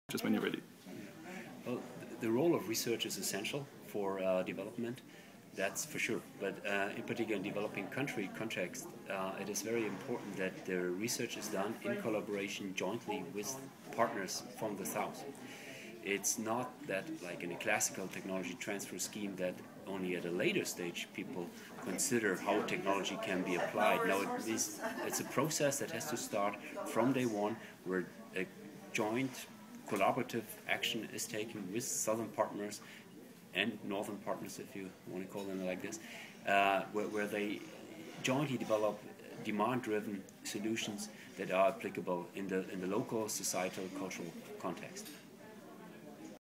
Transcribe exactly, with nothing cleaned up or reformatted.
Just when you're ready. Well, the role of research is essential for uh, development, that's for sure. But uh, in particular in developing country context, uh, it is very important that the research is done in collaboration jointly with partners from the South. It's not that, like in a classical technology transfer scheme, that only at a later stage people consider how technology can be applied. No, it is, it's a process that has to start from day one, where a joint collaborative action is taken with southern partners and northern partners, if you want to call them like this, uh, where, where they jointly develop demand-driven solutions that are applicable in the in the local societal cultural context.